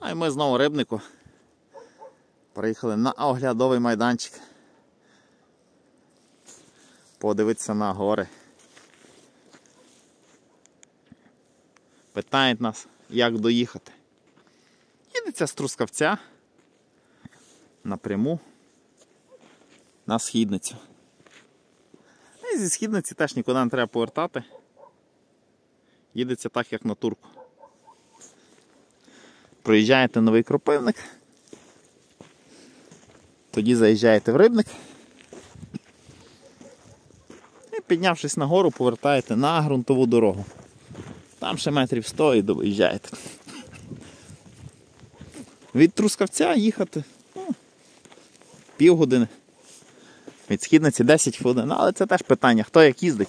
А й ми знову Рибнику. Приїхали на оглядовий майданчик. Подивитися на гори. Питають нас, як доїхати. Їдеться з Трускавця напряму на Східницю. І зі Східниці теж нікуди не треба повертати. Їдеться так, як на Турку. Проїжджаєте Новий Кропивник, тоді заїжджаєте в Рибник і, піднявшись на гору, повертаєте на ґрунтову дорогу. Там ще метрів 100 і доїжджаєте. Від Трускавця їхати півгодини. Від Східниці 10 хвилин. Але це теж питання, хто як їздить.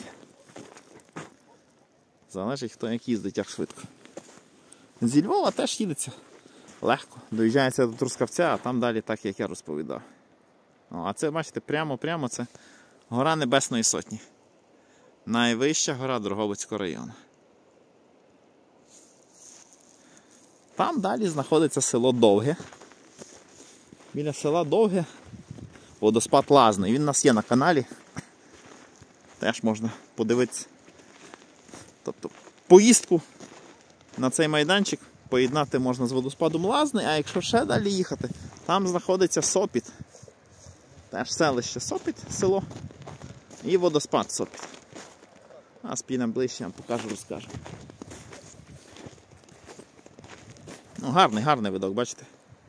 Залежить, хто як їздить, як швидко. Зі Львова теж їдеться легко. Доїжджається до Трускавця, а там далі так, як я розповідав. А це, бачите, прямо це гора Небесної Сотні. Найвища гора Дрогобицького району. Там далі знаходиться село Довге. Біля села Довге водоспад Лазний. Він у нас є на каналі. Теж можна подивитися. Тобто поїздку на цей майданчик поєднати можна з водоспадом Лазний, а якщо ще далі їхати, там знаходиться Сопіт. Теж селище Сопіт, село, і водоспад Сопіт. А спінем ближче, я вам покажу, розкажу. Ну, гарний видок, бачите?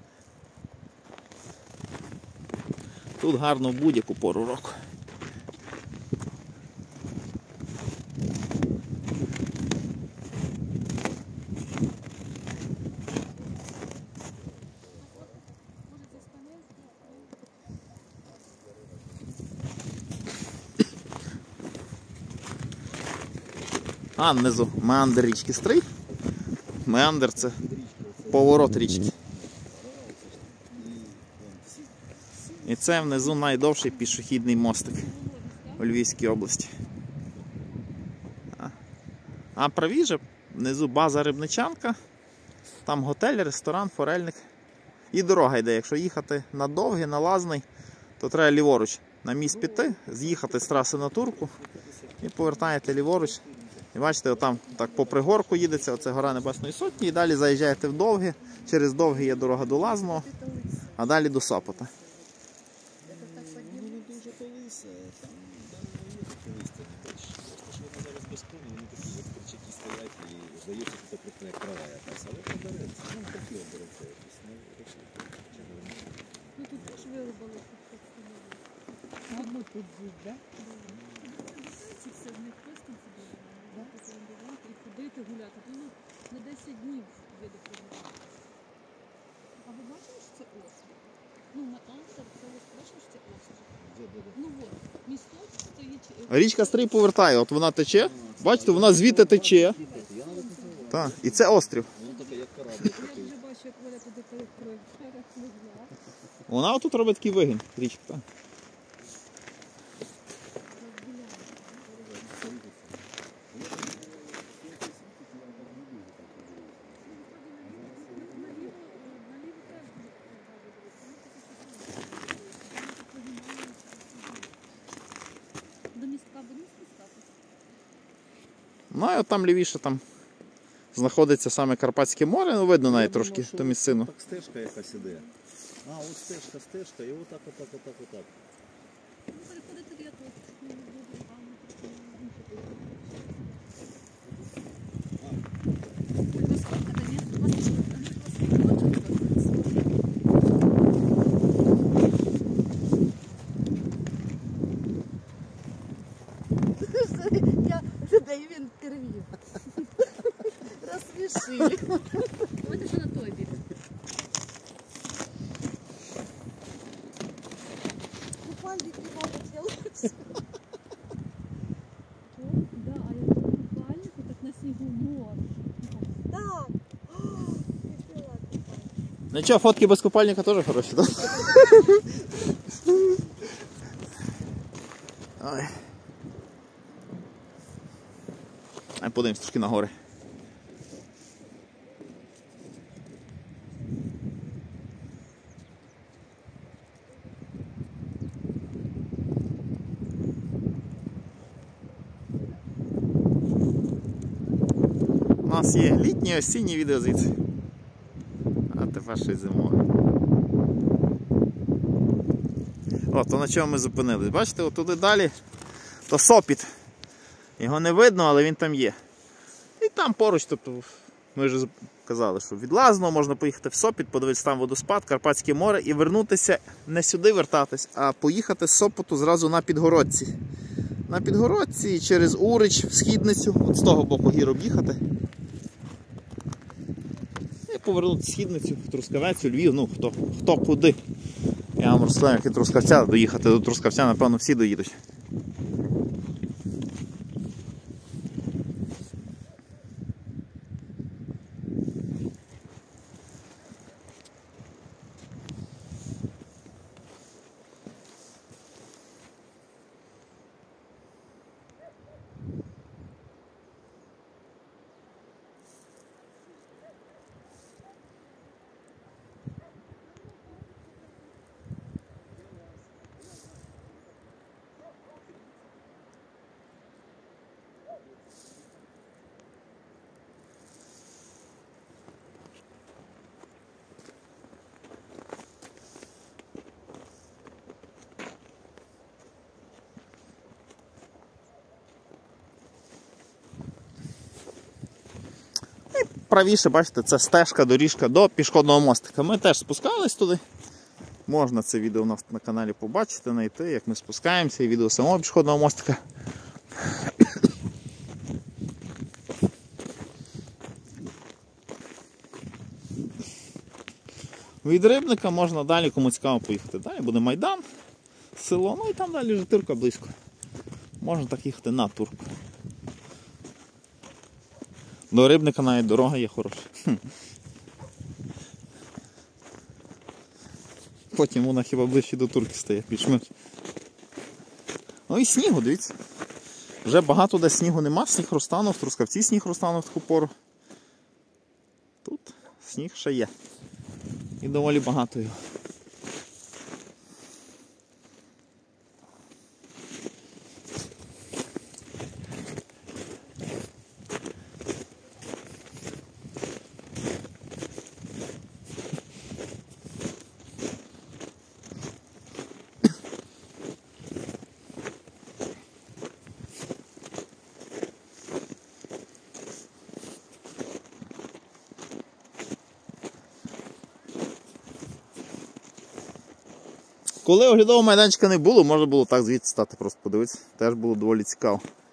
Тут гарно в будь-яку пору року. А внизу меандр річки Стрий. Меандр — це поворот річки. І це внизу найдовший пішохідний мостик у Львівській області. А правіше внизу база Рибничанка. Там готель, ресторан, форельник. І дорога йде. Якщо їхати на Довгий, на Лазний, то треба ліворуч на міст піти, з'їхати з траси на Турку і повертаєте ліворуч. І бачите, отам так по пригорку їдеться, оце гора Небесної Сотні, і далі заїжджаєте в Довге, через Довге є дорога до Лазного, а далі до Сопота. Ходити, гуляти, на 10 днів є до програми. А ви бачили, що це острів? Ну, на Ансер, це ось бачили, що це острів? Ну от, місток стоїть... Річка Стрий повертає, от вона тече, бачите, вона звідти тече. Так, і це острів. Я вже бачу, як Валя туди перекроє. Вона отут робить такий вигін, річка. Так. Ну, і от там лівіше там знаходиться саме Карпатське море, ну видно навіть трошки ту місцину. Так стежка якась іде. А, от стежка, і отак. Я задаю интервью. Рассмешили. Давайте ще на той бік. Купальник не могут делать. Да, а я в купальнику, так на снігу море. Так. Ну що, фотки без купальника теж хороші, так? Ой. Подивимось трошки на гори. нас є літнє, осіннє відео звідси. А тепер ще й зимове. От, то на чому ми зупинились. Бачите, отуди далі, то сопіт. Його не видно, але він там є. І там поруч, тобто, ми вже казали, що від Лазного можна поїхати в Сопіт, подивитися там водоспад, Карпатське море і вернутися, не сюди вертатись, а поїхати з Сопоту зразу на Підгородці. На Підгородці і через Урич в Східницю, от з того боку гір об'їхати. І повернути в Східницю, в Трускавець, у Львів, ну хто куди. Я вам розповім, як і Трускавця доїхати. До Трускавця, напевно, всі доїдуть. Правіше, бачите, це стежка, доріжка до пішохідного мостика. Ми теж спускались туди. Можна це відео у нас на каналі побачити, знайти, як ми спускаємося, і відео самого пішохідного мостика. Від Рибника можна далі, кому цікаво, поїхати. Далі буде Майдан, село, ну і там далі вже Турка близько. Можна так їхати на Турку. До Рибника навіть дорога є хороша. Потім вона хіба ближче до Турки стає, більш-менш. Ну і снігу, дивіться. Вже багато де снігу нема, сніг розтанув, в Трускавці сніг розтанув в таку пору. Тут сніг ще є. І доволі багато його. Коли оглядового майданчика не було, можна було так звідси стати, просто подивитися. Теж було доволі цікаво.